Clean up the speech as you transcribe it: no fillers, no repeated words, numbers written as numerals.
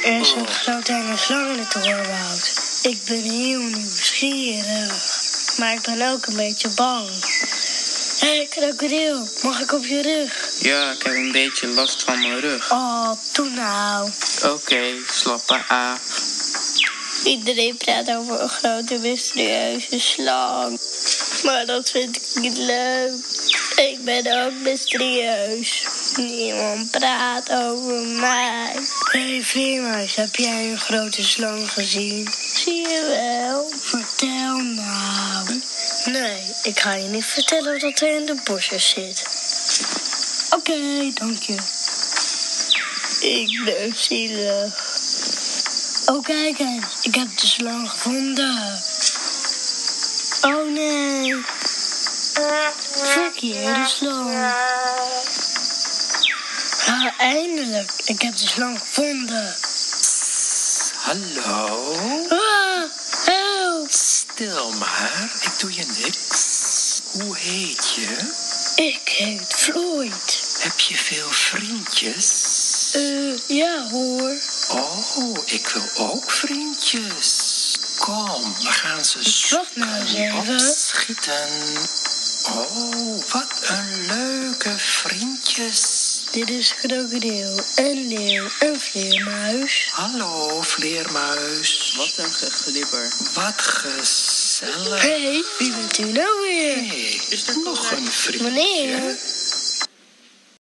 Er is een grote enge slang in het oerwoud. Ik ben heel nieuwsgierig. Maar ik ben ook een beetje bang. Hé, krokodil, mag ik op je rug? Ja, ik heb een beetje last van mijn rug. Oh, doe nou. Oké, slappe aap. Iedereen praat over een grote mysterieuze slang. Maar dat vind ik niet leuk. Ik ben ook mysterieus. Niemand praat over mij. Hé, vleermuis, heb jij een grote slang gezien? Zie je wel. Vertel nou. Nee, ik ga je niet vertellen dat hij in de bosjes zit. Oké, dank je. Ik ben zielig. Oh, kijk eens. Ik heb de slang gevonden. Oh, nee. Verkeerde slang. Ah, eindelijk. Ik heb de slang gevonden. Hallo? Ah, help. Stil maar, ik doe je niks. Hoe heet je? Ik heet Floyd. Heb je veel vriendjes? Ja hoor. Oh, ik wil ook vriendjes. Kom, we gaan ze Wacht nou eens even. opschieten. Oh, wat een leuke vriendjes. Dit is krokodil, een leeuw, een vleermuis. Hallo, vleermuis. Wat een geglibber. Wat gezellig. Hé, wie bent u nou weer? Hey, is er nog een vriendje? Meneer.